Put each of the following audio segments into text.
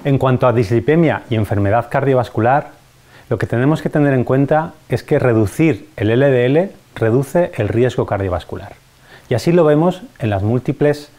En cuanto a dislipemia y enfermedad cardiovascular, lo que tenemos que tener en cuenta es que reducir el LDL reduce el riesgo cardiovascular. Y así lo vemos en los múltiples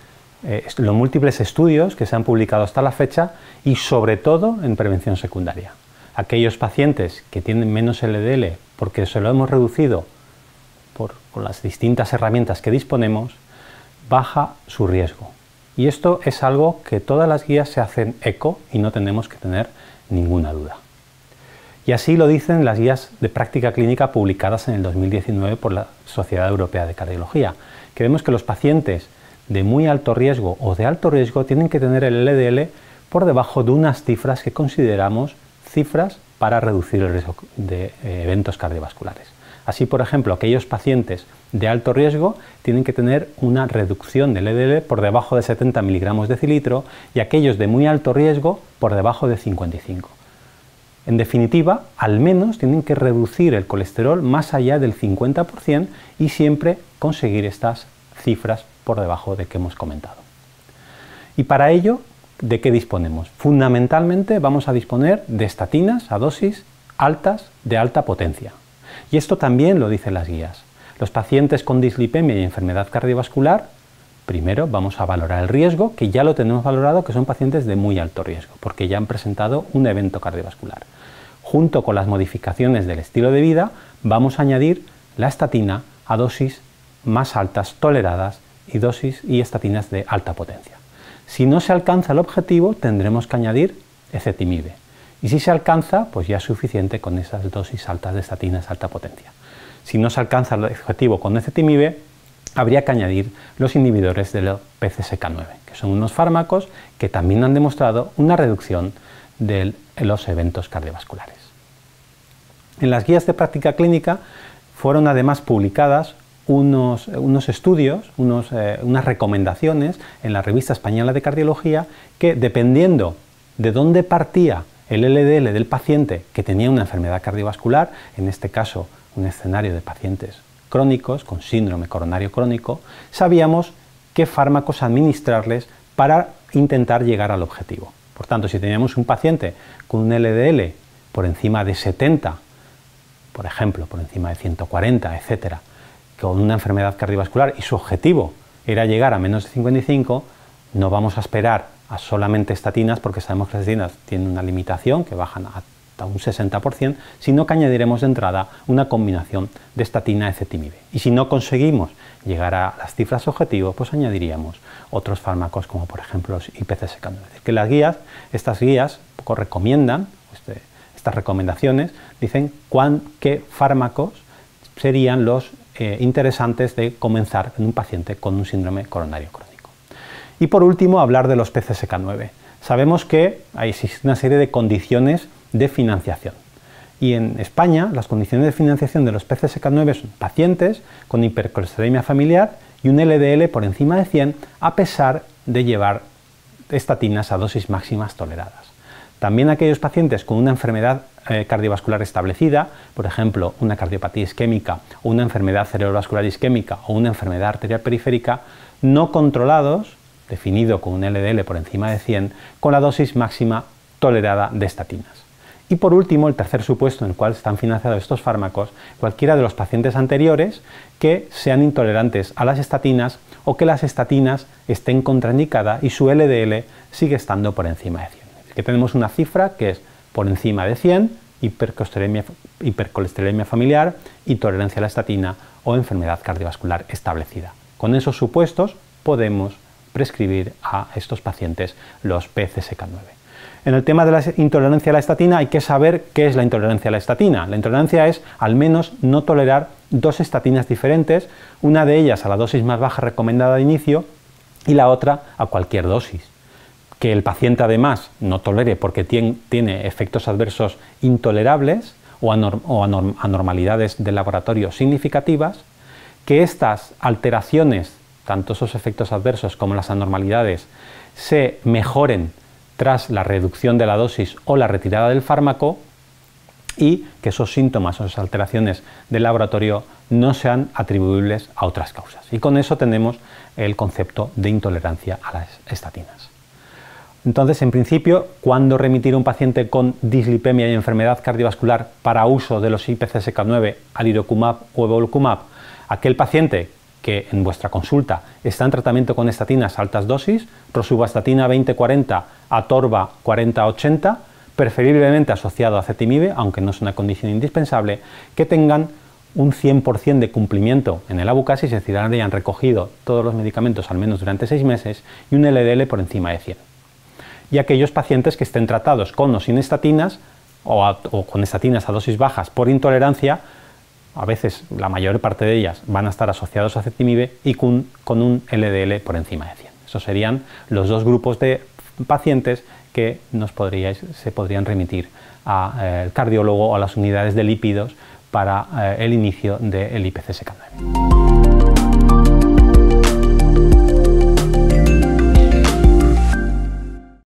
estudios que se han publicado hasta la fecha y sobre todo en prevención secundaria. Aquellos pacientes que tienen menos LDL porque se lo hemos reducido con las distintas herramientas que disponemos, baja su riesgo. Y esto es algo que todas las guías se hacen eco y no tenemos que tener ninguna duda. Y así lo dicen las guías de práctica clínica publicadas en el 2019 por la Sociedad Europea de Cardiología, que vemos que los pacientes de muy alto riesgo o de alto riesgo tienen que tener el LDL por debajo de unas cifras que consideramos cifras para reducir el riesgo de eventos cardiovasculares. Así, por ejemplo, aquellos pacientes de alto riesgo tienen que tener una reducción del LDL por debajo de 70 miligramos decilitro y aquellos de muy alto riesgo por debajo de 55. En definitiva, al menos tienen que reducir el colesterol más allá del 50% y siempre conseguir estas cifras por debajo de que hemos comentado. Y para ello, ¿de qué disponemos? Fundamentalmente vamos a disponer de estatinas a dosis altas de alta potencia. Y esto también lo dicen las guías. Los pacientes con dislipemia y enfermedad cardiovascular, primero vamos a valorar el riesgo, que ya lo tenemos valorado, que son pacientes de muy alto riesgo, porque ya han presentado un evento cardiovascular. Junto con las modificaciones del estilo de vida, vamos a añadir la estatina a dosis más altas toleradas y estatinas de alta potencia. Si no se alcanza el objetivo, tendremos que añadir ezetimibe. Y si se alcanza, pues ya es suficiente con esas dosis altas de estatinas de alta potencia. Si no se alcanza el objetivo con ezetimibe, habría que añadir los inhibidores del PCSK9, que son unos fármacos que también han demostrado una reducción de los eventos cardiovasculares. En las guías de práctica clínica fueron además publicadas unos estudios, unas recomendaciones en la Revista Española de Cardiología que, dependiendo de dónde partía el LDL del paciente que tenía una enfermedad cardiovascular, en este caso un escenario de pacientes crónicos con síndrome coronario crónico, sabíamos qué fármacos administrarles para intentar llegar al objetivo. Por tanto, si teníamos un paciente con un LDL por encima de 70, por ejemplo, por encima de 140, etcétera, con una enfermedad cardiovascular y su objetivo era llegar a menos de 55, no vamos a esperar a solamente estatinas porque sabemos que las estatinas tienen una limitación que bajan hasta un 60%, sino que añadiremos de entrada una combinación de estatina-ezetimibe. Y si no conseguimos llegar a las cifras objetivo, pues añadiríamos otros fármacos como por ejemplo los IPCSK9. Es decir, que estas guías recomiendan, estas recomendaciones dicen qué fármacos serían los interesantes de comenzar en un paciente con un síndrome coronario crónico. Y por último, hablar de los PCSK9. Sabemos que existe una serie de condiciones de financiación. Y en España, las condiciones de financiación de los PCSK9 son pacientes con hipercolesterolemia familiar y un LDL por encima de 100, a pesar de llevar estatinas a dosis máximas toleradas. También aquellos pacientes con una enfermedad cardiovascular establecida, por ejemplo, una cardiopatía isquémica o una enfermedad cerebrovascular isquémica o una enfermedad arterial periférica, no controlados, definido con un LDL por encima de 100, con la dosis máxima tolerada de estatinas. Y por último, el tercer supuesto en el cual están financiados estos fármacos, cualquiera de los pacientes anteriores que sean intolerantes a las estatinas o que las estatinas estén contraindicadas y su LDL sigue estando por encima de 100. Es decir, que tenemos una cifra que es por encima de 100, hipercolesterolemia familiar, intolerancia a la estatina o enfermedad cardiovascular establecida. Con esos supuestos podemos prescribir a estos pacientes los PCSK9. En el tema de la intolerancia a la estatina hay que saber qué es la intolerancia a la estatina. La intolerancia es al menos no tolerar dos estatinas diferentes, una de ellas a la dosis más baja recomendada de inicio y la otra a cualquier dosis. Que el paciente además no tolere porque tiene efectos adversos intolerables o anormalidades del laboratorio significativas, que estas alteraciones, tanto esos efectos adversos como las anormalidades, se mejoren tras la reducción de la dosis o la retirada del fármaco y que esos síntomas o esas alteraciones del laboratorio no sean atribuibles a otras causas. Y con eso tenemos el concepto de intolerancia a las estatinas. Entonces, en principio, ¿cuándo remitir a un paciente con dislipemia y enfermedad cardiovascular para uso de los IPCSK9, alirocumab o evolocumab? Aquel paciente que en vuestra consulta está en tratamiento con estatinas a altas dosis, rosuvastatina 20-40, atorva 40-80, preferiblemente asociado a ezetimibe, aunque no es una condición indispensable, que tengan un 100% de cumplimiento en el abucasis, es decir, hayan recogido todos los medicamentos al menos durante 6 meses y un LDL por encima de 100. Y aquellos pacientes que estén tratados con o sin estatinas o con estatinas a dosis bajas por intolerancia, a veces la mayor parte de ellas van a estar asociados a ezetimibe y con un LDL por encima de 100. Esos serían los dos grupos de pacientes que se podrían remitir al cardiólogo o a las unidades de lípidos para el inicio del IPCSK9.